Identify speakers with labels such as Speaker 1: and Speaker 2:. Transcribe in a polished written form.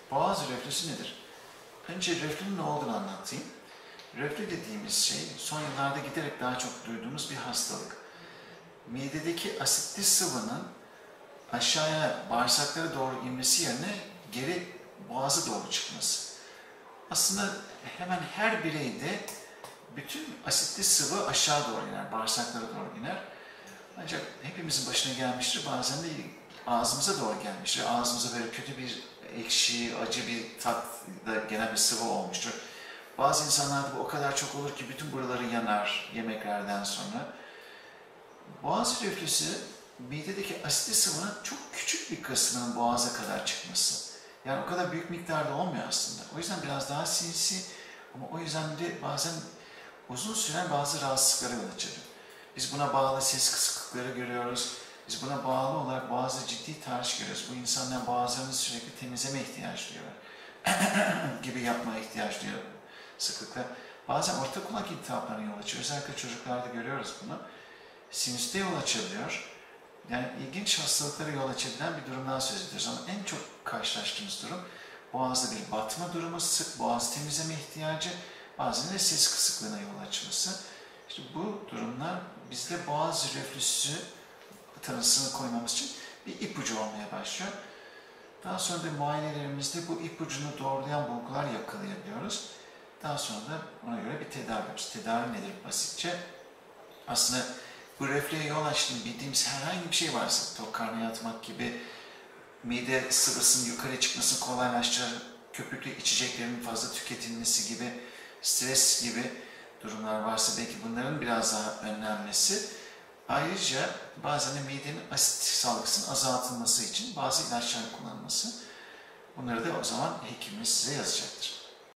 Speaker 1: Boğaz reflüsü nedir? Önce reflünün ne olduğunu anlatayım. Reflü dediğimiz şey son yıllarda giderek daha çok duyduğumuz bir hastalık. Midedeki asitli sıvının aşağıya bağırsaklara doğru inmesi yerine geri boğaza doğru çıkması. Aslında hemen her bireyde bütün asitli sıvı aşağı doğru iner, bağırsaklara doğru iner. Ancak hepimizin başına gelmiştir, bazen de ağzımıza doğru gelmiştir. Ağzımıza böyle kötü bir ekşi, acı bir tat da gelen bir sıvı olmuştur. Bazı insanlarda bu o kadar çok olur ki bütün buraları yanar yemeklerden sonra. Boğaz reflüsü, midedeki asitli sıvının çok küçük bir kısmının boğaza kadar çıkması. Yani o kadar büyük miktarda olmuyor aslında. O yüzden biraz daha sinsi ama o yüzden de bazen uzun süren bazı rahatsızlıklara yol açıyor. Biz buna bağlı ses kısıklıkları görüyoruz. Biz buna bağlı olarak bazı ciddi tahriş görüyoruz. Bu insanlar boğazlarını sürekli temizleme ihtiyaç duyuyorlar. gibi yapmaya ihtiyaç duyuyor sıklıkla. Bazen orta kulak iltihaplarına yol açıyor. Özellikle çocuklarda görüyoruz bunu. Sinüste yol açabiliyor. Yani ilginç hastalıklara yol açabilen bir durumdan söz ediyoruz. Ama en çok karşılaştığımız durum boğazda bir batma durumu, sık boğaz temizleme ihtiyacı, bazen de ses kısıklığına yol açması. İşte bu durumlar bizde boğaz reflüsü tanısını koymamız için bir ipucu olmaya başlıyor. Daha sonra da muayenelerimizde bu ipucunu doğrulayan bulgular yakalayabiliyoruz. Daha sonra da ona göre bir tedavi yapıyoruz. Tedavi nedir basitçe? Aslında bu reflüye yol açtığını bildiğimiz herhangi bir şey varsa, tok karnına yatmak gibi, mide sıvısının yukarı çıkmasını kolaylaştıran köpüklü içeceklerin fazla tüketilmesi gibi, stres gibi durumlar varsa belki bunların biraz daha önlenmesi. Ayrıca bazen de midenin asit salgısının azaltılması için bazı ilaçlar kullanılması. Bunları da o zaman hekimimiz size yazacaktır.